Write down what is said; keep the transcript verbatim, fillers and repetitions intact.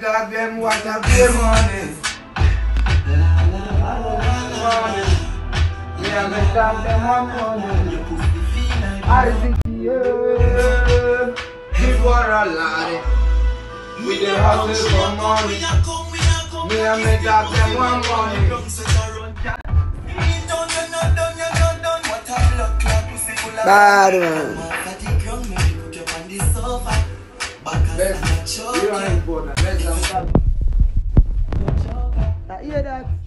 dog them want to pay money. Money. Me and my dog them want money. I think yeah, before a lot. We the hustle for money. Me and my dog them want money. Bad man. Best, you don't import that. Best, I'm I hear that.